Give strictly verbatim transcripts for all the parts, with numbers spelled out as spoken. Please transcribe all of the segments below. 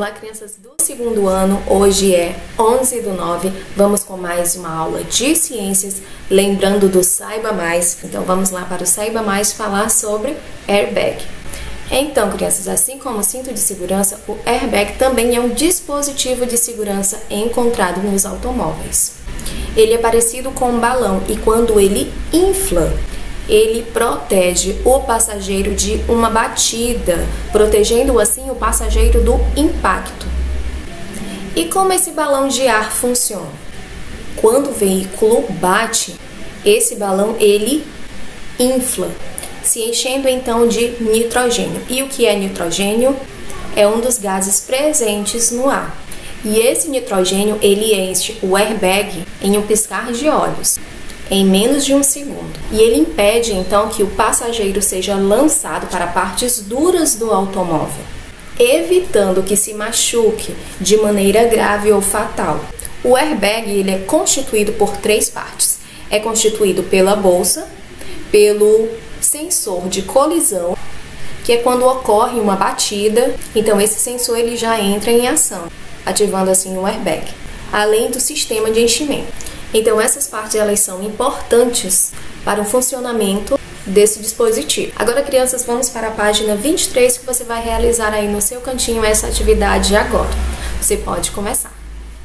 Olá, crianças do segundo ano, hoje é onze do nove, vamos com mais uma aula de ciências, lembrando do Saiba Mais. Então vamos lá para o Saiba Mais falar sobre airbag. Então, crianças, assim como o cinto de segurança, o airbag também é um dispositivo de segurança encontrado nos automóveis. Ele é parecido com um balão e quando ele infla, ele protege o passageiro de uma batida, protegendo assim o passageiro do impacto. E como esse balão de ar funciona? Quando o veículo bate, esse balão ele infla, se enchendo então de nitrogênio. E o que é nitrogênio? É um dos gases presentes no ar. E esse nitrogênio ele enche o airbag em um piscar de olhos, em menos de um segundo. E ele impede então que o passageiro seja lançado para partes duras do automóvel, evitando que se machuque de maneira grave ou fatal. O airbag ele é constituído por três partes. É constituído pela bolsa, pelo sensor de colisão, que é quando ocorre uma batida, então esse sensor ele já entra em ação, ativando assim o airbag, além do sistema de enchimento. Então essas partes elas são importantes para o funcionamento desse dispositivo. Agora, crianças, vamos para a página vinte e três, que você vai realizar aí no seu cantinho essa atividade agora. Você pode começar.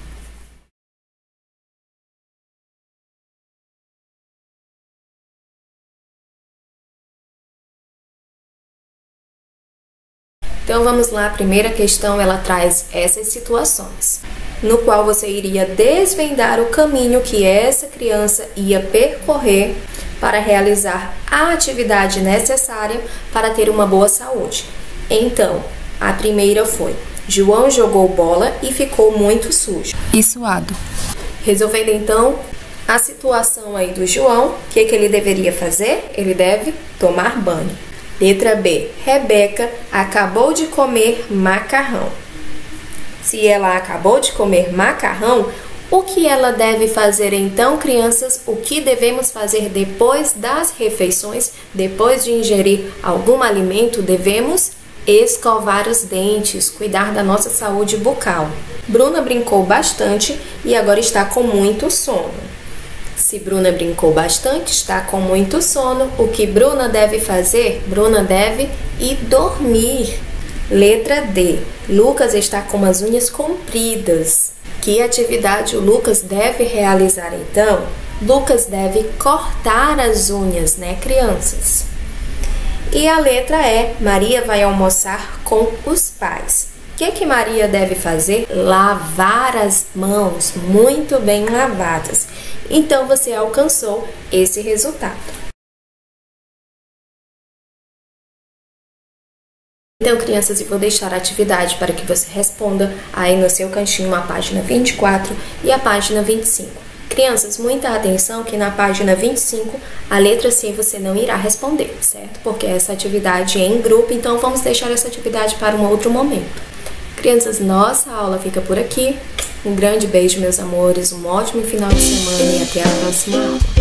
Então vamos lá, a primeira questão ela traz essas situações, no qual você iria desvendar o caminho que essa criança ia percorrer para realizar a atividade necessária para ter uma boa saúde. Então, a primeira foi: João jogou bola e ficou muito sujo e suado. Resolvendo então a situação aí do João, o que, que ele deveria fazer? Ele deve tomar banho. Letra B. Rebeca acabou de comer macarrão. Se ela acabou de comer macarrão, o que ela deve fazer então, crianças? O que devemos fazer depois das refeições? Depois de ingerir algum alimento, devemos escovar os dentes, cuidar da nossa saúde bucal. Bruna brincou bastante e agora está com muito sono. Se Bruna brincou bastante, está com muito sono, o que Bruna deve fazer? Bruna deve ir dormir. Letra D. Lucas está com as unhas compridas. Que atividade o Lucas deve realizar então? Lucas deve cortar as unhas, né, crianças? E a letra E. Maria vai almoçar com os pais. O que que Maria deve fazer? Lavar as mãos, muito bem lavadas. Então você alcançou esse resultado. Então, crianças, eu vou deixar a atividade para que você responda aí no seu cantinho a página vinte e quatro e a página vinte e cinco. Crianças, muita atenção que na página vinte e cinco, a letra C você não irá responder, certo? Porque essa atividade é em grupo, então vamos deixar essa atividade para um outro momento. Crianças, nossa aula fica por aqui. Um grande beijo, meus amores, um ótimo final de semana e até a próxima aula.